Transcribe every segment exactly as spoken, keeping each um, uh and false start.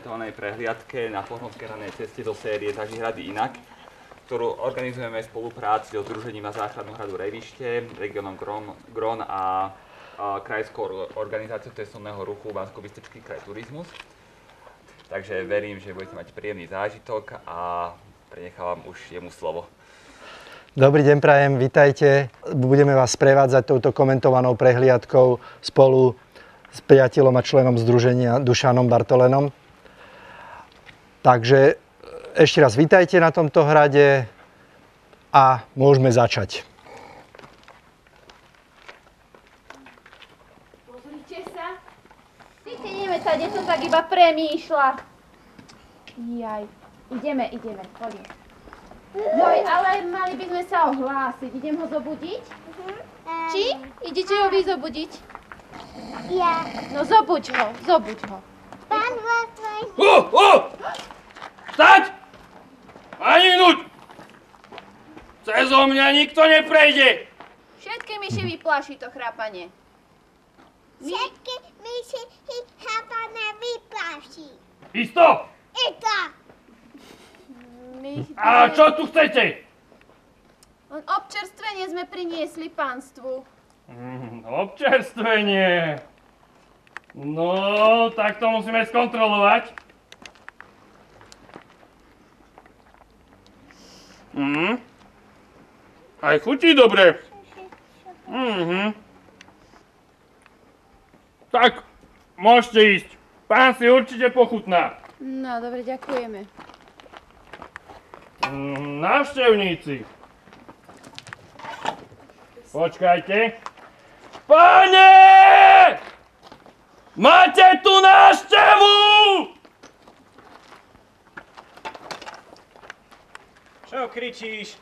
komentovanej prehliadke na Poľnohospodárskej hradnej ceste zo série Zažij hrady inak, ktorú organizujeme v spolupráci so Združením na záchranu hradu Revište, regiónom Grón a, a krajskou organizáciou cestovného ruchu Banskobystrický kraj Turizmus. Takže verím, že budete mať príjemný zážitok a prenechávam už jemu slovo. Dobrý deň prajem, vitajte. Budeme vás sprevádzať touto komentovanou prehliadkou spolu s priateľom a členom združenia Dušanom Bartolenom. Takže ešte raz vitajte na tomto hrade a môžeme začať. Pozrite sa. Ty ideme tady, som tak iba premýšľa. Jaj, ideme, ideme, poďme. Joj, ale mali by sme sa ohlásiť. Idem ho zobudiť? Uh-huh. Či? Idete ho vy zobudiť? Ja. No zobuď ho, zobuď ho. Pán Vlastvoj. Uh, uh! Stať! Ani hnuť! Cezo mňa nikto neprejde! Všetky myši vypláši to chrápanie. My... Všetky myši chápané vypláši. Isto? Isto. My... A čo tu chcete? Len občerstvenie sme priniesli pánstvu. Mm, občerstvenie. No, tak to musíme skontrolovať. Mhm. Aj chutí dobre. Mhm. Tak, môžete ísť. Pán si určite pochutná. No, dobre, ďakujeme. Mm, návštevníci. Počkajte. Pane! Máte tu návštevu! Čo kričíš?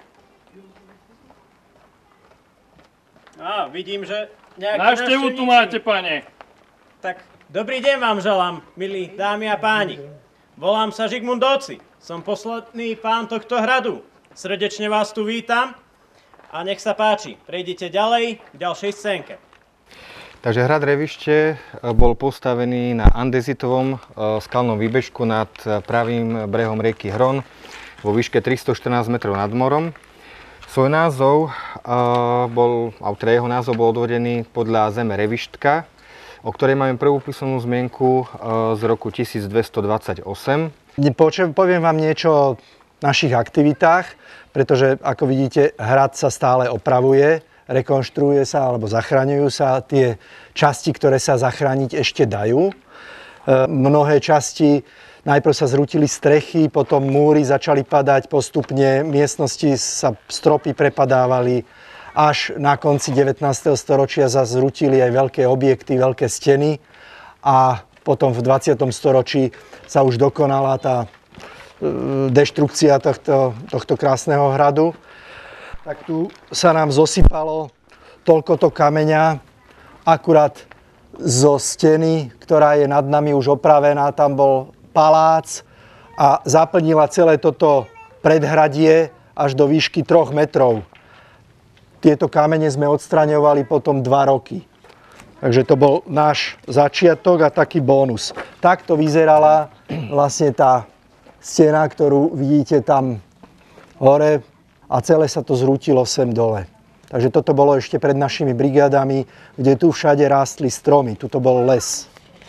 Á, vidím, že nejaký Návštevu tu máte, pane. Tak, dobrý deň vám želám, milí dámy a páni. Volám sa Žigmund Óci. Som posledný pán tohto hradu. Srdečne vás tu vítam a nech sa páči, prejdite ďalej k ďalšej scénke. Takže hrad Revište bol postavený na andezitovom skalnom výbežku nad pravým brehom rieky Hron vo výške tristoštrnásť metrov nad morom. Svoj názov bol, alebo teda jeho názov bol odvodený podľa zeme Revištka, o ktorej máme prvú písomnú zmienku z roku tisícdvestodvadsaťosem. Poviem vám niečo o našich aktivitách, pretože ako vidíte, hrad sa stále opravuje, rekonštruuje sa alebo zachraňujú sa. Tie časti, ktoré sa zachrániť ešte dajú. Mnohé časti, najprv sa zrútili strechy, potom múry začali padať, postupne miestnosti sa stropy prepadávali. Až na konci devätnásteho storočia sa zrútili aj veľké objekty, veľké steny a potom v dvadsiatom storočí sa už dokonala tá deštrukcia tohto, tohto krásneho hradu. Tak tu sa nám zosypalo toľkoto kameňa, akurát zo steny, ktorá je nad nami už opravená, tam bol palác a zaplnila celé toto predhradie až do výšky troch metrov. Tieto kamene sme odstraňovali potom dva roky. Takže to bol náš začiatok a taký bónus. Takto vyzerala vlastne tá stena, ktorú vidíte tam hore a celé sa to zrútilo sem dole. Takže toto bolo ešte pred našimi brigádami, kde tu všade rástli stromy. Tuto bol les.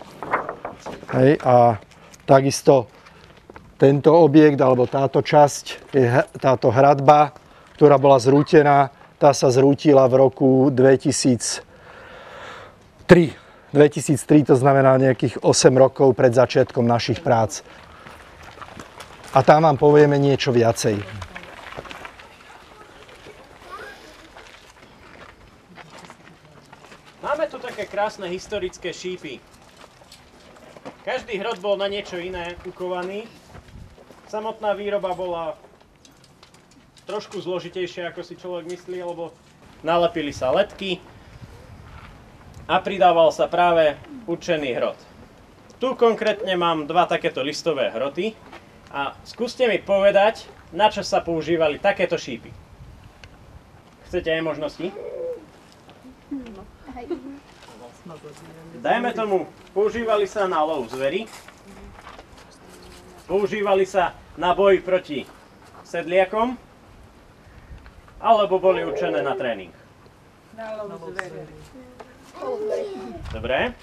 Hej, a takisto tento objekt, alebo táto časť, táto hradba, ktorá bola zrútená, tá sa zrútila v roku dvetisíctri. dvetisíctri, to znamená nejakých osem rokov pred začiatkom našich prác. A tam vám povieme niečo viacej. Máme tu také krásne historické šípy. Každý hrot bol na niečo iné ukovaný. Samotná výroba bola trošku zložitejšia, ako si človek myslí, lebo nalepili sa letky a pridával sa práve určený hrot. Tu konkrétne mám dva takéto listové hroty a skúste mi povedať, na čo sa používali takéto šípy. Chcete aj možnosti? Dajme tomu, používali sa na lov zveri, Používali sa na boj proti sedliakom, alebo boli určené na tréning? Dobre.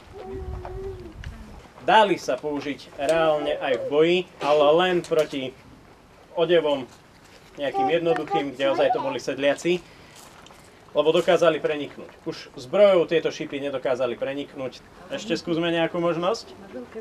Dali sa použiť reálne aj v boji, ale len proti odevom nejakým jednoduchým, kde ozaj to boli sedliaci, lebo dokázali preniknúť. Už zbrojou tieto šípy nedokázali preniknúť. Ešte skúsme nejakú možnosť?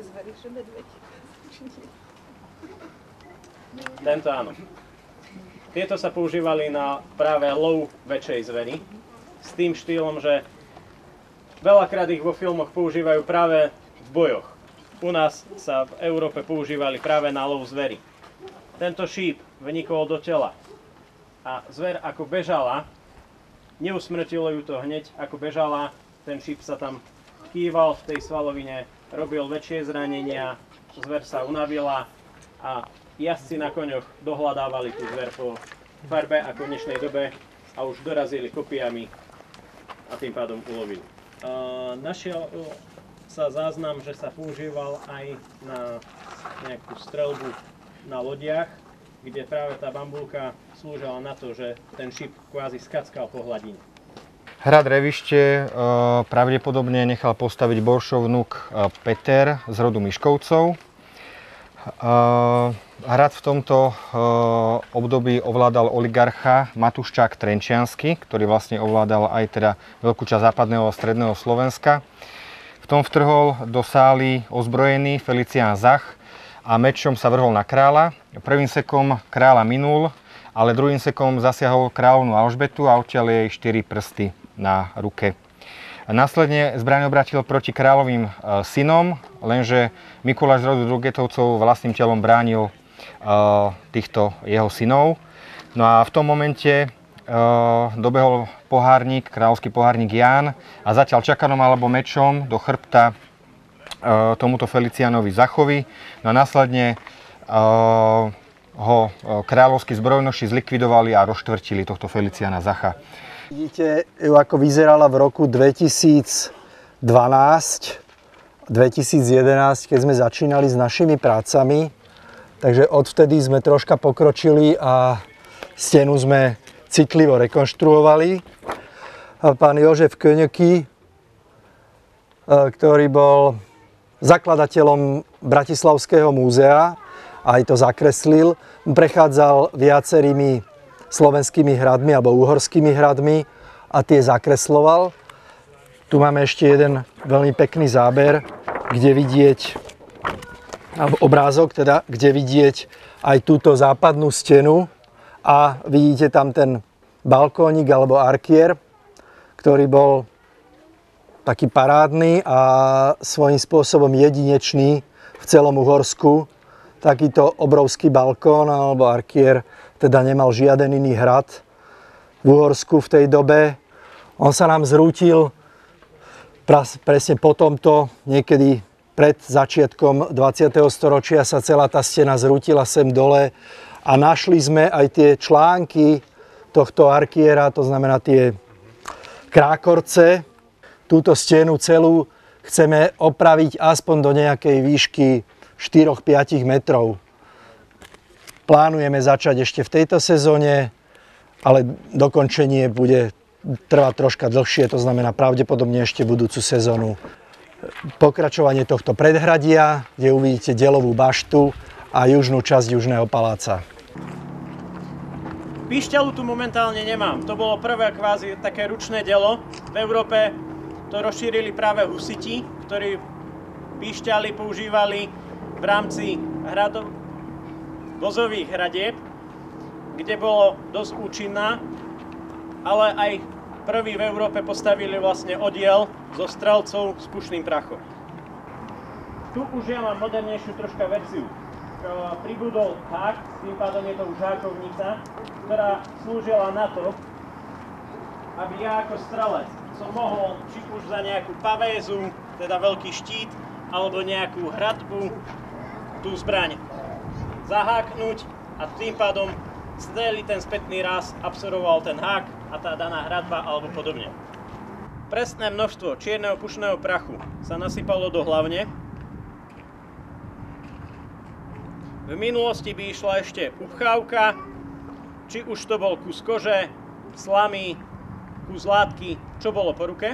Tento áno. Tieto sa používali na práve lov väčšej zvery, s tým štýlom, že veľakrát ich vo filmoch používajú práve v bojoch. U nás sa v Európe používali práve na lov zvery. Tento šíp vnikol do tela a zver ako bežala, neusmrtilo ju to hneď, ako bežala, ten šíp sa tam kýval v tej svalovine, robil väčšie zranenia, zver sa unavila a jazdci na koňoch dohľadávali tú zver po farbe a konečnej dobe a už dorazili kopijami a tým pádom ulovili. Uh, našiel sa záznam, že sa používal aj na nejakú streľbu na lodiach, kde práve tá bambulka slúžila na to, že ten šíp kvázi skackal po hladine. Hrad Revište uh, pravdepodobne nechal postaviť Boršov vnuk uh, Peter z rodu Miškovcov. Uh, hrad v tomto uh, období ovládal oligarcha Matuščák Trenčiansky, ktorý vlastne ovládal aj teda veľkú časť západného a stredného Slovenska. V tom vtrhol do sály ozbrojený Felicián Zach a mečom sa vrhol na kráľa. Prvým sekom kráľa minul, ale druhým sekom zasiahol kráľovnú Alžbetu a odtiaľ jej štyri prsty na ruke. Následne zbraň obratil proti kráľovým e, synom, lenže Mikuláš z rodu Drugetovcov vlastným telom bránil e, týchto jeho synov. No a v tom momente e, dobehol pohárnik, kráľovský pohárnik Ján a zatiaľ čakanom alebo mečom do chrbta e, tomuto Feliciánovi Zachovi. No a následne e, ho kráľovskí zbrojnoši zlikvidovali a rozštvrtili tohto Feliciána Zacha. Vidíte ju, ako vyzerala v roku dvetisícdvanásť dvetisícjedenásť, keď sme začínali s našimi prácami. Takže odvtedy sme troška pokročili a stenu sme citlivo rekonštruovali. Pán Jožef Köňöky, ktorý bol zakladateľom Bratislavského múzea, aj to zakreslil, prechádzal viacerými slovenskými hradmi alebo uhorskými hradmi a tie zakresloval. Tu máme ešte jeden veľmi pekný záber, kde vidieť, alebo obrázok teda, kde vidieť aj túto západnú stenu a vidíte tam ten balkónik alebo arkier, ktorý bol taký parádny a svojím spôsobom jedinečný v celom Uhorsku. Takýto obrovský balkón alebo arkier teda nemal žiaden iný hrad v Uhorsku v tej dobe. On sa nám zrútil presne po tomto, niekedy pred začiatkom dvadsiateho storočia sa celá tá stena zrútila sem dole a našli sme aj tie články tohto arkiera, to znamená tie krákorce. Túto stenu celú chceme opraviť aspoň do nejakej výšky štyri až päť metrov. Plánujeme začať ešte v tejto sezóne, ale dokončenie bude trvať troška dlhšie, to znamená pravdepodobne ešte budúcu sezónu. Pokračovanie tohto predhradia, kde uvidíte delovú baštu a južnú časť Južného paláca. Píšťalu tu momentálne nemám. To bolo prvé kvázi také ručné dielo. V Európe to rozšírili práve husiti, ktorí píšťaly používali v rámci hradov, vozových hradieb, kde bolo dosť účinná, ale aj prví v Európe postavili vlastne oddiel so strelcov s pušným prachom. Tu už ja mám modernejšiu troška verziu. Pribudol hák, tým pádom je to už hákovnica, ktorá slúžila na to, aby ja ako strelec som mohol či už za nejakú pavézu, teda veľký štít, alebo nejakú hradbu, tú zbraň zaháknuť a tým pádom celý ten spätný ráz absorboval ten hák a tá daná hradba alebo podobne. Presné množstvo čierneho pušného prachu sa nasypalo do hlavne. V minulosti by išla ešte upchávka, či už to bol kus kože, slamy, kus látky, čo bolo po ruke.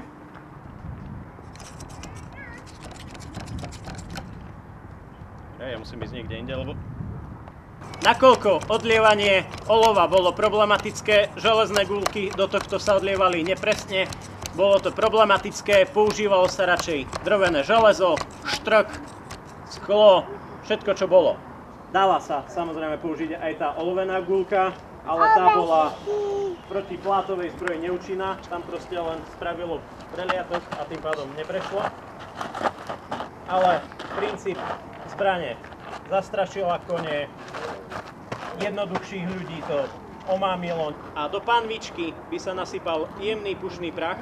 Ja musím ísť niekde inde, lebo... Nakoľko odlievanie olova bolo problematické, železné guľky do tohto sa odlievali nepresne, bolo to problematické, používalo sa radšej drvené železo, štrk, sklo, všetko čo bolo. Dala sa samozrejme použiť aj tá olovená guľka, ale tá bola proti plátovej zbroji neúčinná, tam proste len spravilo preliatok a tým pádom neprešlo. Ale princíp zbrane zastrašila kone, jednoduchších ľudí to omámilo a do panvičky by sa nasypal jemný pušný prach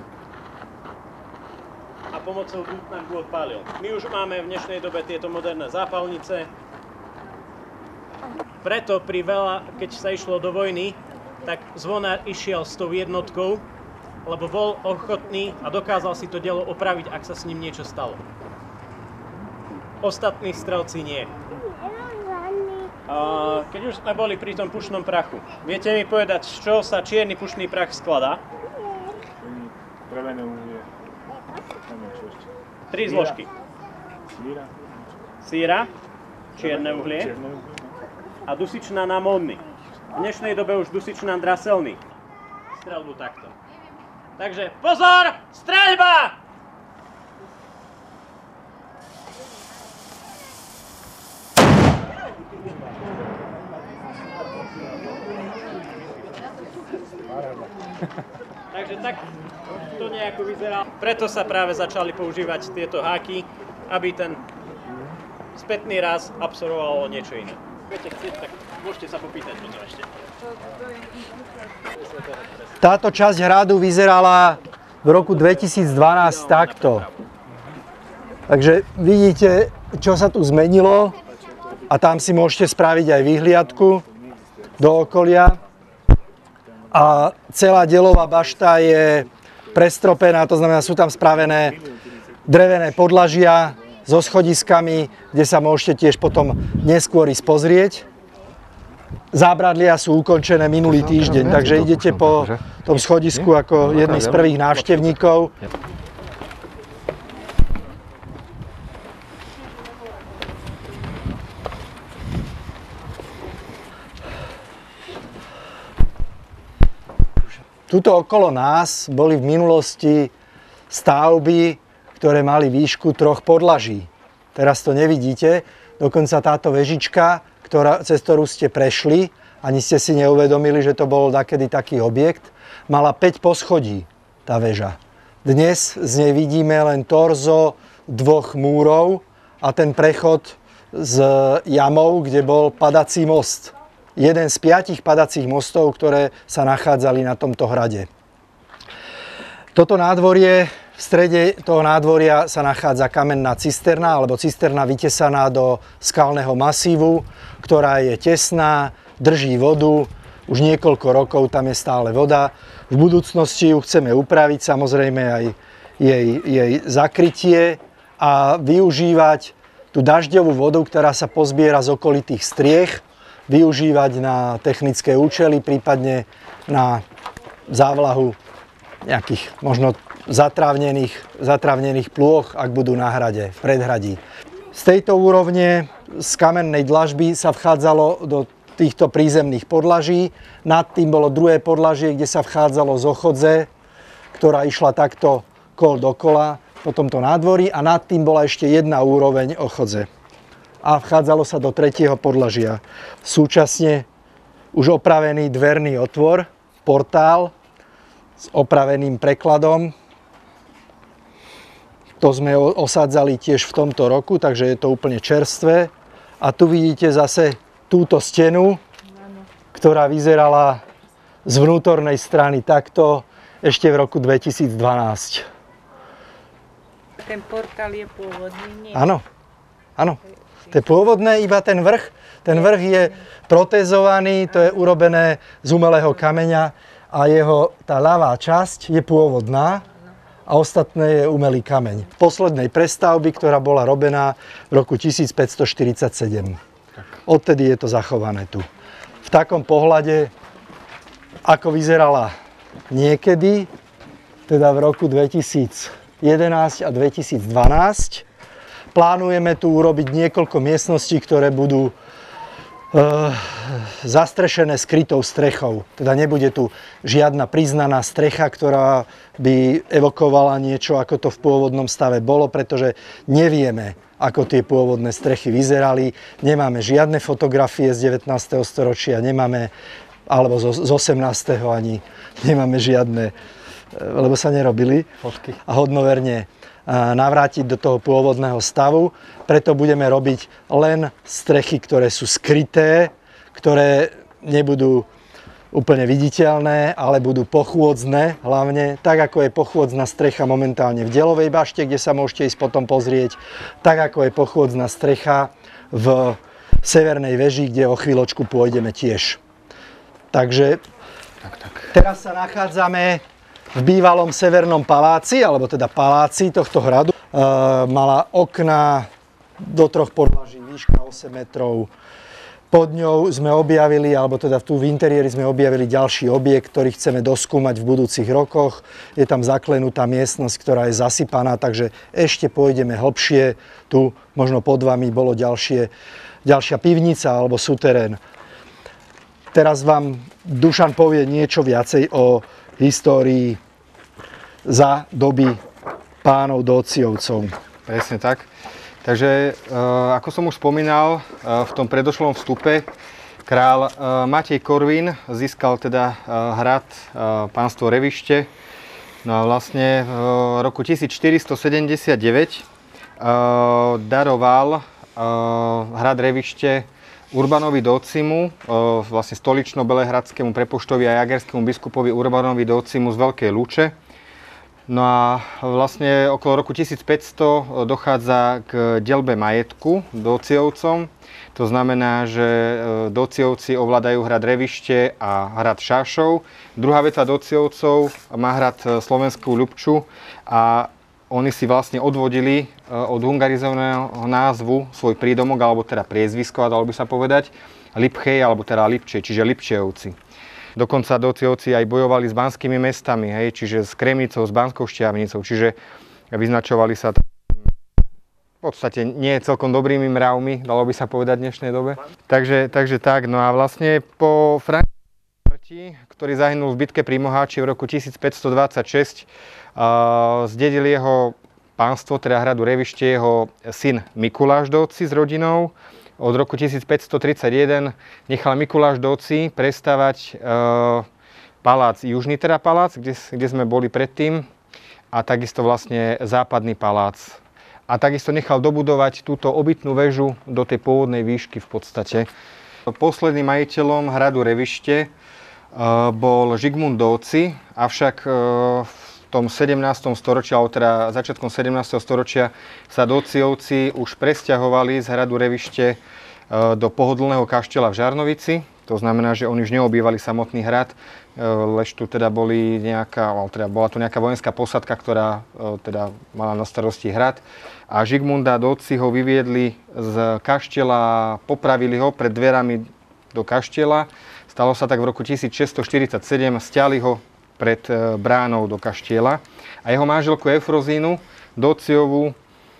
a pomocou dútnaku odpálil. My už máme v dnešnej dobe tieto moderné zápalnice, preto pri veľa, keď sa išlo do vojny, tak zvonár išiel s tou jednotkou, lebo bol ochotný a dokázal si to dielo opraviť, ak sa s ním niečo stalo. Ostatní strelci nie. Keď už sme boli pri tom pušnom prachu, viete mi povedať, z čoho sa čierny pušný prach skladá? Drevené uhlie. Tri zložky. Síra. Síra, čierne uhlie a dusičnán amónny. V dnešnej dobe už dusičnán draselný. Streľbu takto. Takže pozor! Streľba! Takže tak to nejako vyzerá. Preto sa práve začali používať tieto háky, aby ten spätný raz absorbovalo niečo iné. Viete, chcete, tak môžete sa popýtať potom ešte. Táto časť hradu vyzerala v roku dvetisícdvanásť takto. Takže vidíte, čo sa tu zmenilo a tam si môžete spraviť aj výhliadku do okolia. A celá delová bašta je prestropená, to znamená, sú tam spravené drevené podlažia so schodiskami, kde sa môžete tiež potom neskôr ísť pozrieť. Zábradlia sú ukončené minulý týždeň, takže idete po tom schodisku ako jedný z prvých návštevníkov. Tuto okolo nás boli v minulosti stavby, ktoré mali výšku troch podlaží. Teraz to nevidíte, dokonca táto vežička, ktorá, cez ktorú ste prešli, ani ste si neuvedomili, že to bol dakedy taký objekt, mala päť poschodí, tá väža. Dnes z nej vidíme len torzo dvoch múrov a ten prechod s jamou, kde bol padací most. Jeden z piatich padacích mostov, ktoré sa nachádzali na tomto hrade. Toto nádvorie, v strede toho nádvoria sa nachádza kamenná cisterna, alebo cisterna vytesaná do skalného masívu, ktorá je tesná, drží vodu, už niekoľko rokov tam je stále voda. V budúcnosti ju chceme upraviť, samozrejme aj jej, jej zakrytie a využívať tú dažďovú vodu, ktorá sa pozbiera z okolitých striech, využívať na technické účely, prípadne na závlahu nejakých možno zatrávnených, zatrávnených plôch, ak budú na hrade, v predhradí. Z tejto úrovne, z kamennej dlažby sa vchádzalo do týchto prízemných podlaží. Nad tým bolo druhé podlažie, kde sa vchádzalo z ochodze, ktorá išla takto kol dokola po tomto nádvorí a nad tým bola ešte jedna úroveň ochodze. A vchádzalo sa do tretieho podlažia. Súčasne už opravený dverný otvor, portál s opraveným prekladom. To sme osádzali tiež v tomto roku, takže je to úplne čerstvé. A tu vidíte zase túto stenu, ktorá vyzerala z vnútornej strany takto ešte v roku dvetisícdvanásť. Ten portál je pôvodný, nie? Áno, áno. To je pôvodné, iba ten vrch. Ten vrch je protezovaný, to je urobené z umelého kameňa a jeho tá ľavá časť je pôvodná a ostatné je umelý kameň. Poslednej prestavby, ktorá bola robená v roku tisícpäťstoštyridsaťsedem. odtedy je to zachované tu. V takom pohľade, ako vyzerala niekedy, teda v roku dvetisícjedenásť a dvetisícdvanásť, plánujeme tu urobiť niekoľko miestností, ktoré budú zastrešené skrytou strechou. Teda nebude tu žiadna priznaná strecha, ktorá by evokovala niečo, ako to v pôvodnom stave bolo, pretože nevieme, ako tie pôvodné strechy vyzerali. Nemáme žiadne fotografie z devätnásteho storočia, nemáme, alebo z osemnásteho ani nemáme žiadne, lebo sa nerobili. Fotky. A hodnoverne navrátiť do toho pôvodného stavu. Preto budeme robiť len strechy, ktoré sú skryté, ktoré nebudú úplne viditeľné, ale budú pochôdzne hlavne, tak ako je pochôdzna strecha momentálne v Delovej bašte, kde sa môžete ísť potom pozrieť, tak ako je pochôdzna strecha v Severnej veži, kde o chvíľočku pôjdeme tiež. Takže tak, tak. Teraz sa nachádzame v bývalom Severnom paláci, alebo teda paláci tohto hradu. E, mala okná do troch podlaží, výška osem metrov. Pod ňou sme objavili, alebo teda tu v interiéri sme objavili ďalší objekt, ktorý chceme doskúmať v budúcich rokoch. Je tam zaklenutá miestnosť, ktorá je zasypaná, takže ešte pôjdeme hlbšie. Tu možno pod vami bolo ďalšie, ďalšia pivnica alebo suterén. Teraz vám Dušan povie niečo viacej o histórii za doby pánov Dóciovcov. Presne tak. Takže, ako som už spomínal, v tom predošlom vstupe král Matej Korvín získal teda hrad pánstvo Revište. No a vlastne v roku tisícštyristosedemdesiatdeväť daroval hrad Revište Urbanovi Dócimu, vlastne stolično-belehradskému prepoštovi a jagerskému biskupovi Urbanovi Dócimu z Veľkej Lúče. No a vlastne okolo roku tisícpäťsto dochádza k deľbe majetku Dóciovcom. To znamená, že Dóciovci ovládajú hrad Revište a hrad Šášov. Druhá veta Dóciovcov má hrad Slovenskú Ľubču a oni si vlastne odvodili od hungarizovaného názvu svoj prídomok, alebo teda priezvisko, dalo by sa povedať, Lipchej, alebo teda Lipčej, čiže Lipčejovci. Dokonca Dóciovci aj bojovali s banskými mestami, hej, čiže s Kremnicou, s Banskou Štiavnicou, čiže vyznačovali sa v podstate nie celkom dobrými mravmi, dalo by sa povedať v dnešnej dobe. Takže, takže tak, no a vlastne po Františkovi smrti, ktorý zahynul v bitke pri Moháči v roku tisícpäťstodvadsaťšesť, uh, zdedil jeho pánstvo, teda hradu Revište, jeho syn Mikuláš Dóci s rodinou. Od roku tisícpäťstotridsaťjeden nechal Mikuláš Dóci prestavať e, palác, južný teda palác, kde, kde sme boli predtým, a takisto vlastne západný palác. A takisto nechal dobudovať túto obytnú väžu do tej pôvodnej výšky v podstate. Posledným majiteľom hradu Revište e, bol Žigmund Dóci, avšak e, v tom sedemnástom storočí, alebo teda začiatkom sedemnásteho storočia sa Dóciovci už presťahovali z hradu Revište do pohodlného kaštieľa v Žarnovici. To znamená, že oni už neobývali samotný hrad, lež tu teda boli nejaká, teda bola tu nejaká vojenská posadka, ktorá teda mala na starosti hrad. A Žigmunda Dóci ho vyviedli z kaštieľa, popravili ho pred dverami do kaštieľa. Stalo sa tak v roku tisícšesťstoštyridsaťsedem, stiahli ho pred bránou do kaštieľa a jeho manželku Eufrozínu Dóciovú e,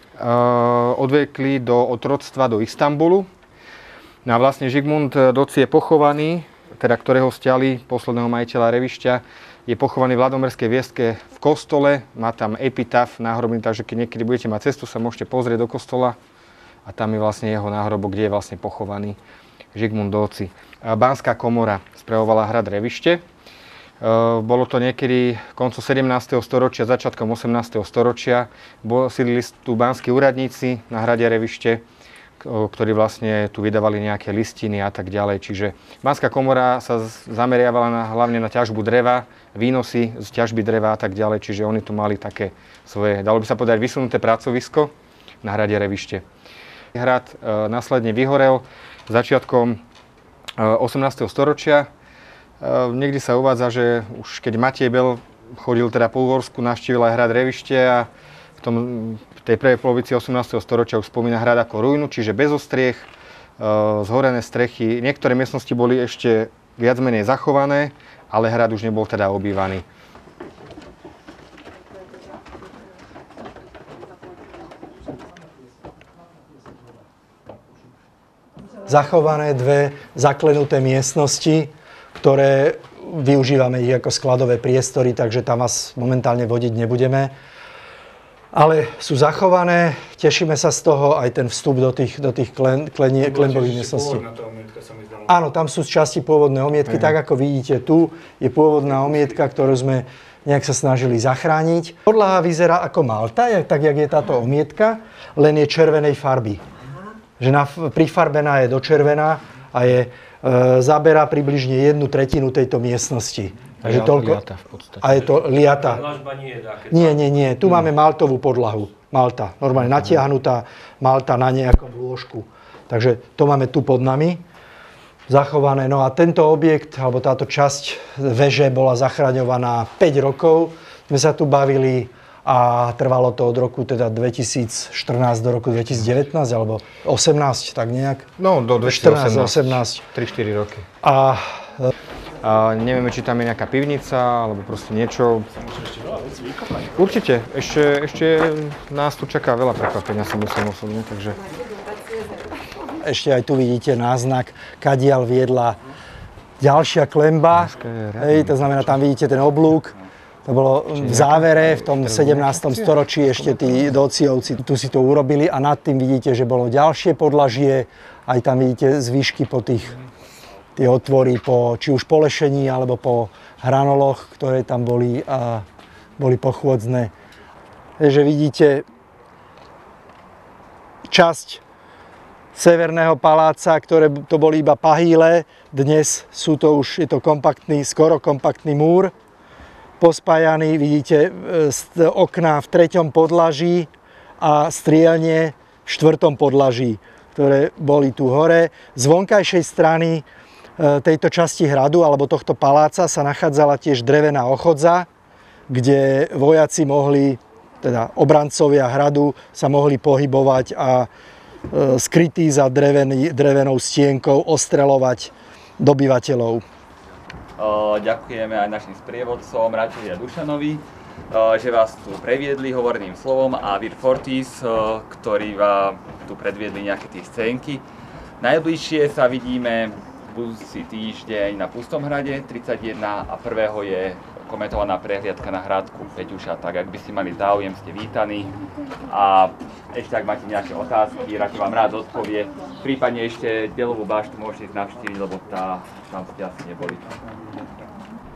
odvekli do otroctva do Istanbulu. No a vlastne Žigmund Dóci je pochovaný, teda ktorého stiahli posledného majiteľa Revišťa, je pochovaný v Ladomerskej Vieske v kostole, má tam epitaf náhrobný, takže keď niekedy budete mať cestu, sa môžete pozrieť do kostola a tam je vlastne jeho náhrobok, kde je vlastne pochovaný Žigmund Dóci. Banská komora spravovala hrad Revište. Bolo to niekedy koncom sedemnásteho storočia, začiatkom osemnásteho storočia. Sídlili tu banskí úradníci na hrade Revište, ktorí vlastne tu vydávali nejaké listiny a tak ďalej. Čiže banská komora sa zameriavala na, hlavne na ťažbu dreva, výnosy z ťažby dreva a tak ďalej. Čiže oni tu mali také svoje, dalo by sa povedať, vysunuté pracovisko na hrade Revište. Hrad e, následne vyhorel začiatkom e, osemnásteho storočia. Niekde sa uvádza, že už keď Matej Bel chodil teda po Uhorsku, navštívil aj hrad Revište a v, tom, v tej prvej polovici osemnásteho storočia už spomína hrad ako ruinu, čiže bez ostriech, zhorené strechy. Niektoré miestnosti boli ešte viac menej zachované, ale hrad už nebol teda obývaný. Zachované dve zaklenuté miestnosti, ktoré využívame ich ako skladové priestory, takže tam vás momentálne vodiť nebudeme. Ale sú zachované, tešíme sa z toho, aj ten vstup do tých, do tých klen, klenie, klenbových miestností. Áno, tam sú z časti pôvodné omietky, mm. tak ako vidíte tu, je pôvodná omietka, ktorú sme nejak sa snažili zachrániť. Podlaha vyzerá ako Malta, tak jak je táto omietka, len je červenej farby. Že na, prifarbená je dočervená a je, e, zabera približne jednu tretinu tejto miestnosti. Takže je toľko, liata v podstate. A je to liata. Nie, nie, nie. Tu hmm. máme maltovú podlahu. Malta. Normálne natiahnutá malta na nejakom lôžku. Takže to máme tu pod nami. Zachované. No a tento objekt, alebo táto časť veže bola zachraňovaná päť rokov. Sme sa tu bavili a trvalo to od roku teda dvetisícštrnásť do roku dvetisícdevätnásť alebo osemnásť, tak nejak. No, do dvetisícosemnásť. osemnásť. tri štyri roky. A, a nevieme, či tam je nejaká pivnica, alebo proste niečo. Určite. Ešte, ešte nás tu čaká veľa prekvapenia, si myslím osobne, takže... Ešte aj tu vidíte náznak, kadiaľ viedla ďalšia klemba. Hej, to znamená, tam vidíte ten oblúk. To bolo v závere, v tom sedemnástom storočí ešte tí Dóciovci tu si to urobili a nad tým vidíte, že bolo ďalšie podlažie, aj tam vidíte zvyšky po tých, tie otvory, po, či už po lešení alebo po hranoloch, ktoré tam boli, a boli pochôdzne. Takže vidíte časť Severného paláca, ktoré to boli iba pahýle, dnes sú to už, je to kompaktný, skoro kompaktný múr. Pospájaný, vidíte okná v treťom podlaží a strielne v štvrtom podlaží, ktoré boli tu hore. Z vonkajšej strany tejto časti hradu alebo tohto paláca sa nachádzala tiež drevená ochodza, kde vojaci mohli, teda obrancovia hradu, sa mohli pohybovať a skrytí za drevený, drevenou stienkou ostreľovať dobyvateľov. Uh, ďakujeme aj našim sprievodcom Račovi a Dušanovi, uh, že vás tu previedli hovorným slovom a Vir Fortis, uh, ktorí vám tu predviedli nejaké tie scénky. Najbližšie sa vidíme budúci týždeň na Pustom hrade tridsaťjeden a prvého je komentovaná prehliadka na Hradku Peťuša, tak ak by ste mali záujem, ste vítaní. A ešte ak máte nejaké otázky, Račo vám rád odpovie. Prípadne ešte Delovú baštu môžete navštíviť, lebo tá, tam ste asi neboli.